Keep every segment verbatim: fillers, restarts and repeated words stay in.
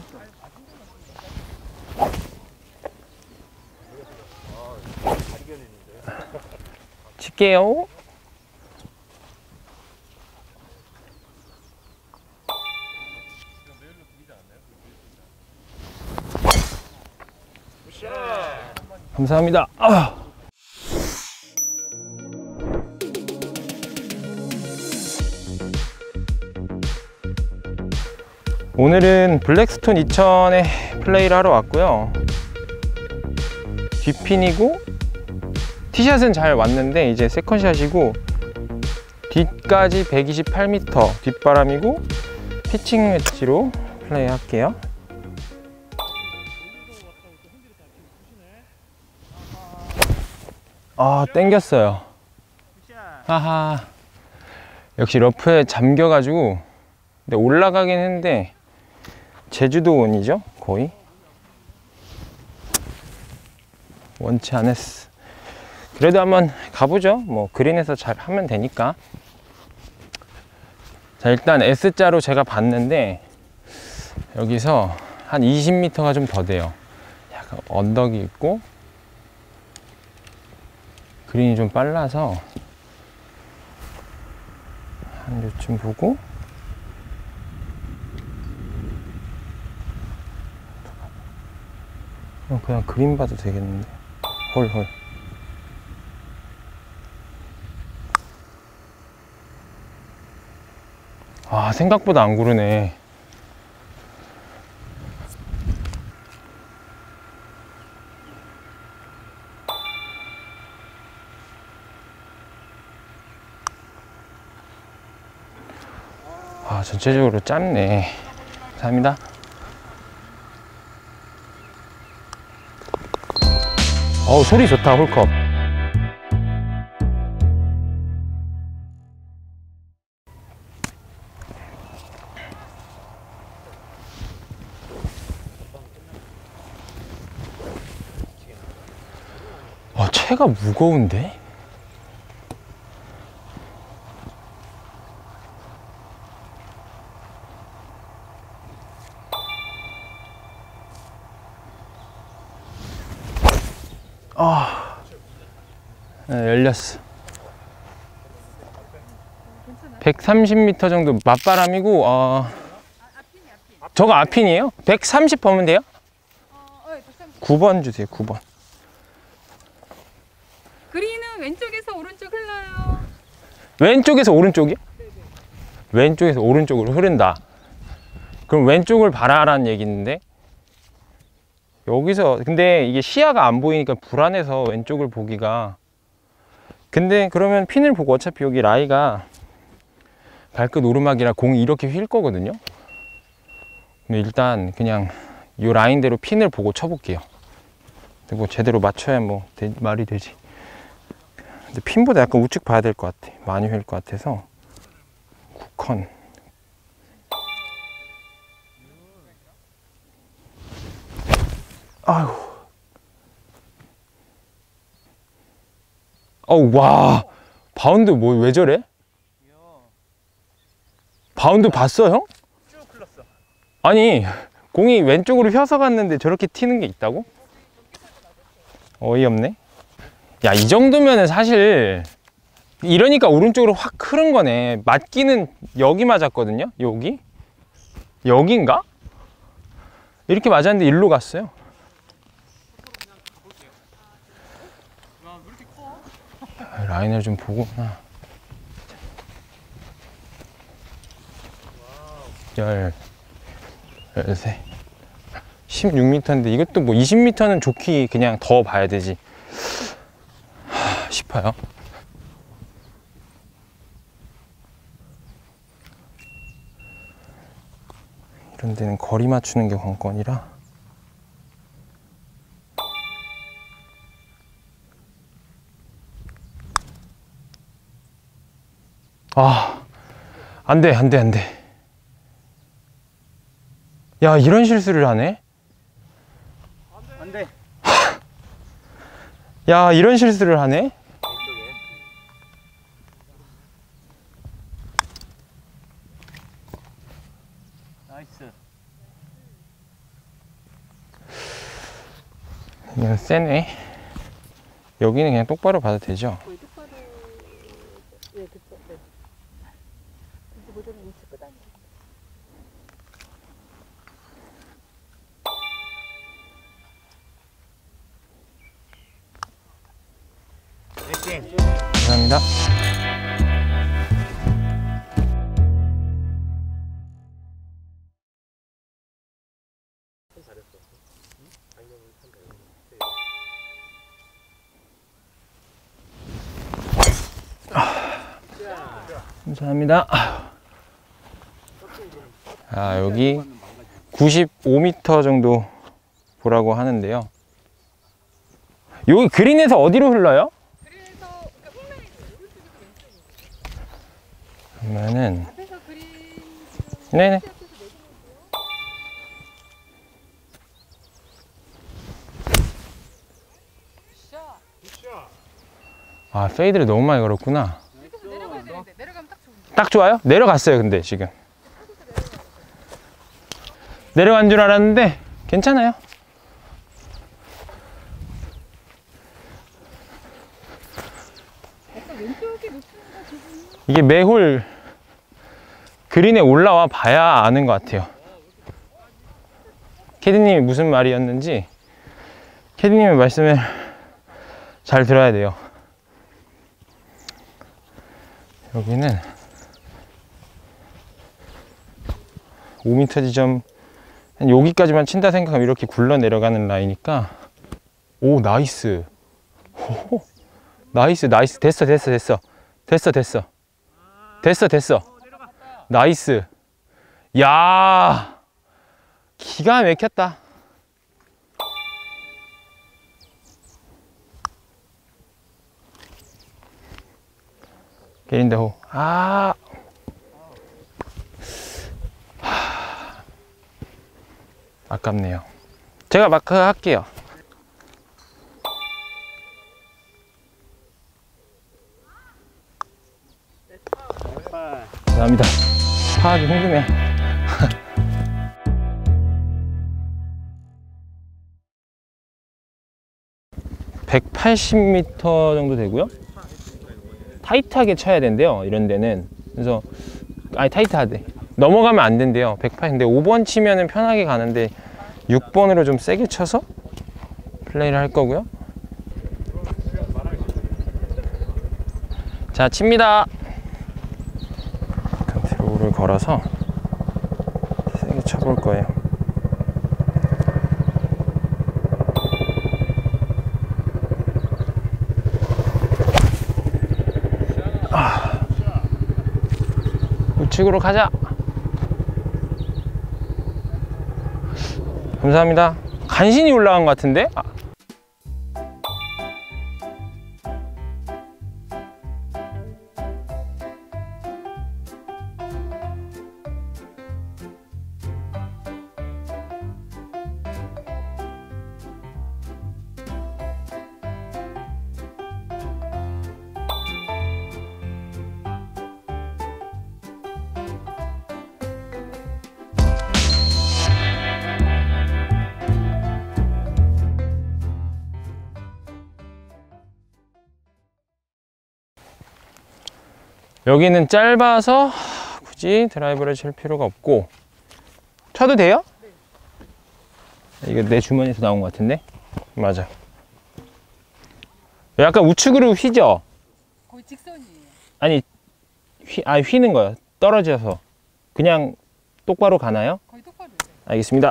칠게요. 감사합니다. 아. 오늘은 블랙스톤 이천에 플레이를 하러 왔고요. 뒷핀이고 티샷은 잘 왔는데 이제 세컨샷이고 뒷까지 백이십팔 미터 뒷바람이고 피칭 웨지로 플레이 할게요. 아, 땡겼어요. 하하. 역시 러프에 잠겨가지고. 근데 올라가긴 했는데 제주도원이죠 거의. 원치 않았어. 그래도 한번 가보죠. 뭐 그린에서 잘 하면 되니까. 자, 일단 S자로 제가 봤는데 여기서 한 이십 미터가 좀 더 돼요. 약간 언덕이 있고 그린이 좀 빨라서 한 요쯤 보고 그냥 그린 봐도 되겠는데. 홀홀. 아, 생각보다 안 구르네. 아, 전체적으로 짧네. 감사합니다. 어우, 소리 좋다. 홀컵. 아, 채가 무거운데? 아, 네, 열렸어. 백삼십 미터 정도 맞바람이고, 어, 저거 앞핀이에요? 백삼십 보면 돼요? 구 번 주세요. 구 번. 그린은 왼쪽에서 오른쪽 흘러요. 왼쪽에서 오른쪽이요? 네네. 왼쪽에서 오른쪽으로 흐른다. 그럼 왼쪽을 바라라는 얘기인데, 여기서 근데 이게 시야가 안 보이니까 불안해서 왼쪽을 보기가. 근데 그러면 핀을 보고 어차피 여기 라이가 발끝 오르막이라 공이 이렇게 휠 거거든요. 근데 일단 그냥 이 라인대로 핀을 보고 쳐볼게요. 그리고 제대로 맞춰야 뭐 되, 말이 되지. 근데 핀보다 약간 우측 봐야 될 것 같아. 많이 휠 것 같아서. 구 컨. 아유. 어우, 와. 바운드 뭐 왜 저래? 바운드 봤어, 형? 쭉 흘렀어. 아니, 공이 왼쪽으로 휘어서 갔는데 저렇게 튀는 게 있다고? 어이없네. 야, 이 정도면은 사실 이러니까 오른쪽으로 확 흐른 거네. 맞기는 여기 맞았거든요. 여기? 여긴가? 이렇게 맞았는데 일로 갔어요. 라인을 좀 보고. 열, 열세, 십육 미터인데 이것도 뭐 이십 미터는 좋기 그냥 더 봐야 되지 하, 싶어요. 이런 데는 거리 맞추는 게 관건이라. 아, 안 돼, 안 돼, 안 돼. 야, 이런 실수를 하네? 안 돼. 야, 이런 실수를 하네? 나이스. 그냥 세네. 여기는 그냥 똑바로 봐도 되죠? 거의 똑바로. 네, 그쵸. 네. 근데 모델은 우측 끝 아니에요. 감사합니다. 감사합니다. 아, 여기 구십오 미터 정도 보라고 하는데요. 여기 그린에서 어디로 흘러요? 그래서 그러니까 홈라인이 오른쪽에서 왼쪽으로. 그러면은 앞에서 그린 지금 네네. 앞에서 내리는데요. 샷. 아, 페이드를 너무 많이 걸었구나. 이렇게 내려가야 되는데 내려가면 딱 좋은데. 딱 좋아요? 내려갔어요, 근데 지금. 내려간 줄 알았는데 괜찮아요. 약간 왼쪽에 놓치는가 기분이. 이게 매홀 그린에 올라와 봐야 아는 것 같아요. 캐디님이 무슨 말이었는지 캐디님의 말씀을 잘 들어야 돼요. 여기는 오 미터 지점 한 여기까지만 친다 생각하면 이렇게 굴러 내려가는 라인이니까. 오, 나이스. 오, 나이스 나이스. 됐어 됐어 됐어 됐어 됐어 됐어 됐어 나이스. 야, 기가 막혔다. 게린다호. 아, 하... 아깝네요. 제가 마크 할게요. 감사합니다. 파악이 힘드네. 백팔십 미터 정도 되고요. 타이트하게 쳐야 된대요, 이런 데는. 그래서 아니, 타이트하대. 넘어가면 안 된대요. 백팔십. 근데 오 번 치면은 편하게 가는데 육 번으로 좀 세게 쳐서 플레이를 할 거고요. 자, 칩니다. 컨트롤을 걸어서 세게 쳐볼 거예요. 아, 우측으로 가자. 감사합니다. 간신히 올라간 것 같은데? 아. 여기는 짧아서 굳이 드라이버를 칠 필요가 없고. 쳐도 돼요? 네. 이거 내 주머니에서 나온 것 같은데? 맞아. 약간 우측으로 휘죠? 거의 직선이에요. 아니, 휘, 아, 휘는 거예요. 떨어져서. 그냥 똑바로 가나요? 거의 똑바로. 알겠습니다.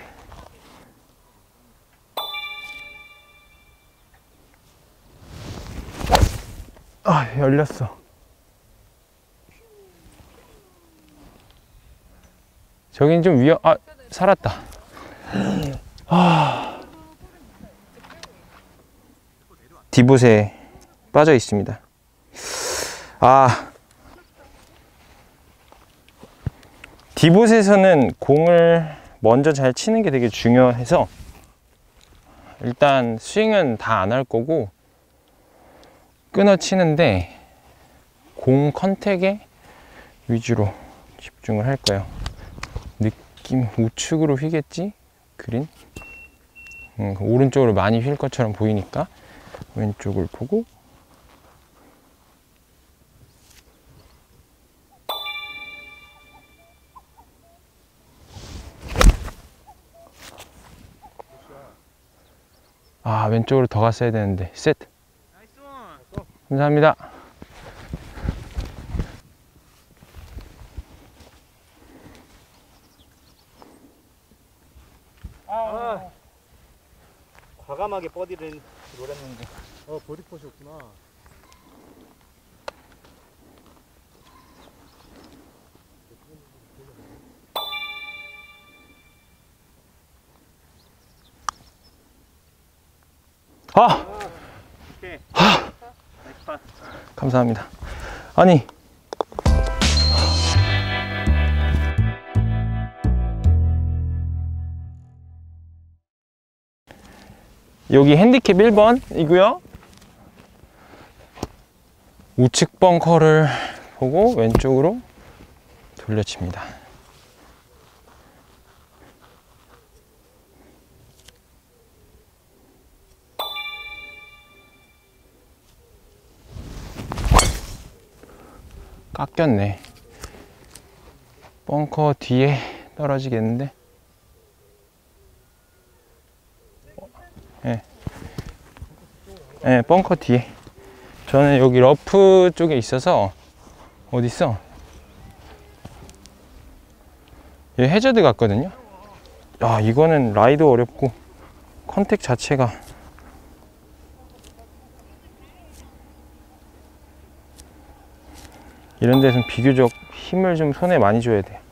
아, 열렸어. 저긴 좀 위험, 아, 살았다. 아, 디봇에 빠져 있습니다. 아, 디봇에서는 공을 먼저 잘 치는 게 되게 중요해서 일단 스윙은 다 안 할 거고 끊어 치는데 공 컨택에 위주로 집중을 할 거예요. 느낌 우측으로 휘겠지? 그린? 음, 오른쪽으로 많이 휠 것처럼 보이니까 왼쪽을 보고 아 왼쪽으로 더 갔어야 되는데 세트. 감사합니다. 아, 과감하게 버디를 노렸는데. 어, 버디 컷이었구나. 아! 오케이. 아! 나이스 파. 감사합니다. 아니 여기 핸디캡 일 번이고요. 우측 벙커를 보고 왼쪽으로 돌려칩니다. 깎였네. 벙커 뒤에 떨어지겠는데. 예. 네, 벙커 뒤에. 저는 여기 러프 쪽에 있어서. 어디 있어? 여기 해저드 같거든요. 야, 이거는 라이도 어렵고 컨택 자체가 이런 데서는 비교적 힘을 좀 손에 많이 줘야 돼요.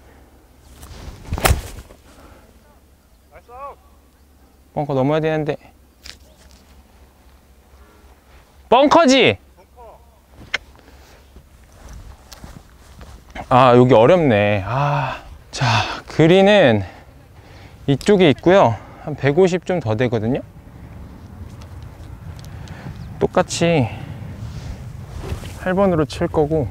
벙커 넘어야 되는데. 벙커지? 아, 여기 어렵네. 아, 자, 그린은 이쪽에 있고요. 한 백오십 좀 더 되거든요. 똑같이 팔 번으로 칠 거고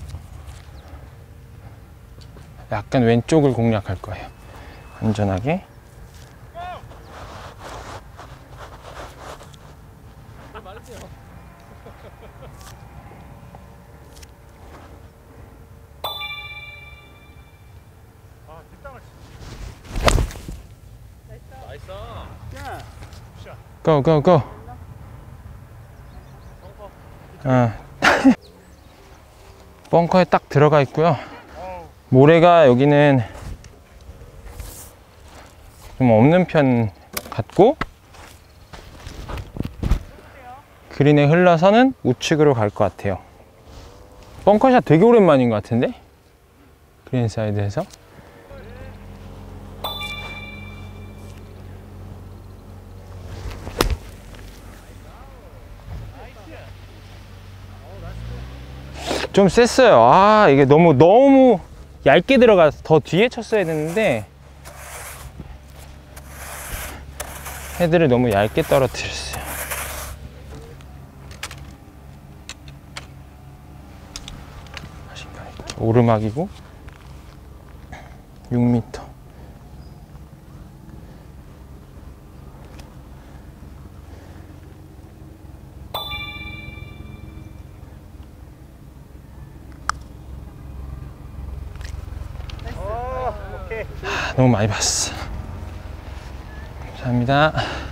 약간 왼쪽을 공략할 거예요. 안전하게. 고, 고, 고. 아. 벙커에 딱 들어가 있고요. 모래가 여기는 좀 없는 편 같고 그린에 흘러서는 우측으로 갈 것 같아요. 벙커샷 되게 오랜만인 것 같은데? 그린 사이드에서. 좀 셌어요. 아, 이게 너무 너무 얇게 들어가서 더 뒤에 쳤어야 됐는데 헤드를 너무 얇게 떨어뜨렸어요. 오르막이고 육 미터. 너무 많이 봤어. 감사합니다.